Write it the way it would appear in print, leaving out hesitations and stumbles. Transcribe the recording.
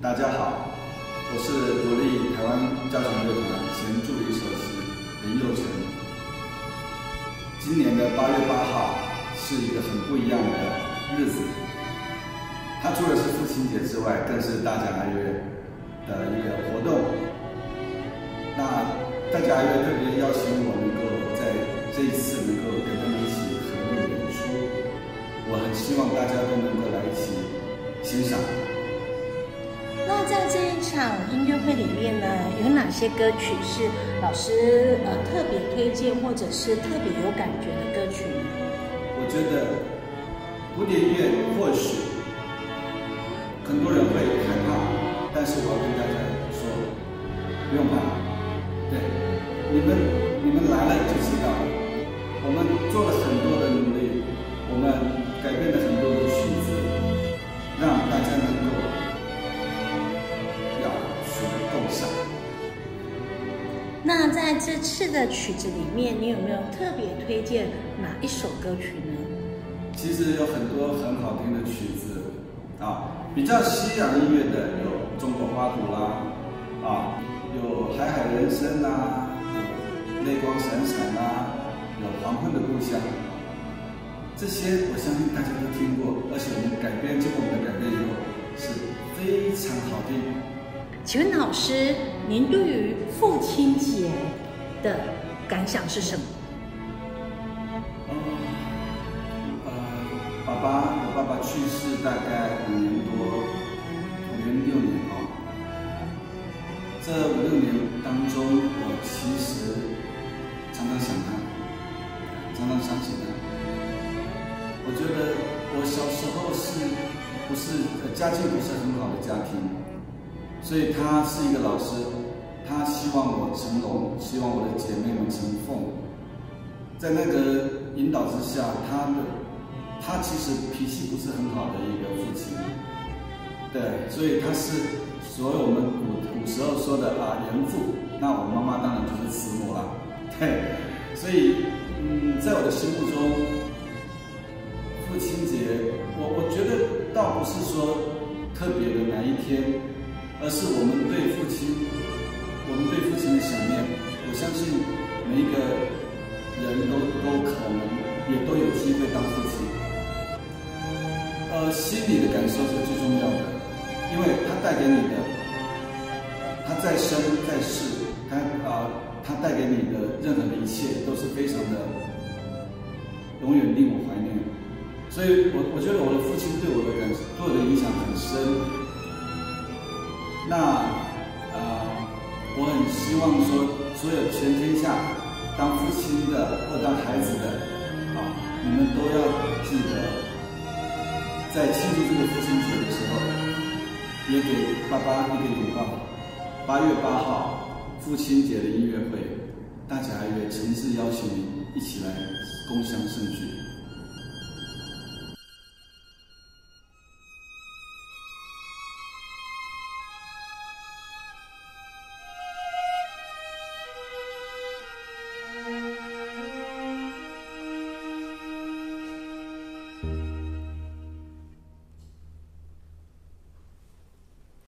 大家好，我是国立台湾交响乐团前助理首席林佑成。今年的8月8号是一个很不一样的日子，它除了是父亲节之外，更是大甲爱乐的一个活动。那大甲爱乐特别邀请我能够在这一次能够跟他们一起合力演出，我很希望大家都能够来一起欣赏。 那在这一场音乐会里面呢，有哪些歌曲是老师特别推荐或者是特别有感觉的歌曲呢？ 我觉得古典音乐或许很多人会害怕，但是我要跟大家说，不用怕，对，你们来了就知道，我们做了很多的努力，我们改变了很多的曲子，让大家能够要学得更上。 那在这次的曲子里面，你有没有特别推荐哪一首歌曲呢？ 其实有很多很好听的曲子啊，比较西洋音乐的有中国花鼓啦，有海海人生啦，有泪光闪闪啦，有黄昏的故乡。这些我相信大家都听过，而且我们经过我们的改编以后是非常好听。 请问老师，您对于父亲节的感想是什么？ 我爸爸去世大概5年多，5年6年哦。这5、6年当中，我其实常常想他，常常想起他。我觉得我小时候家境不是很好的家庭，所以他是一个老师，他希望我成龙，希望我的姐妹们成凤。在那个引导之下，他其实脾气不是很好的一个父亲，对，所以他是所有我们古时候说的严父，那我妈妈当然就是慈母啦，对，所以在我的心目中，父亲节，我觉得倒不是说特别的哪一天，而是我们对父亲的想念。我相信每一个人都可能也都有机会当父亲。心里的感受是最重要的，因为他带给你的，他在生在世，他带给你的任何的一切都是非常的，永远令我怀念。所以我觉得我的父亲对我的影响很深。那我很希望说，所有全天下当父亲的或当孩子的你们都要记得。在庆祝这个父亲节的时候，也给爸爸一个拥抱。8月8号父亲节的音乐会，大甲爱乐诚挚邀请您一起来共襄盛举。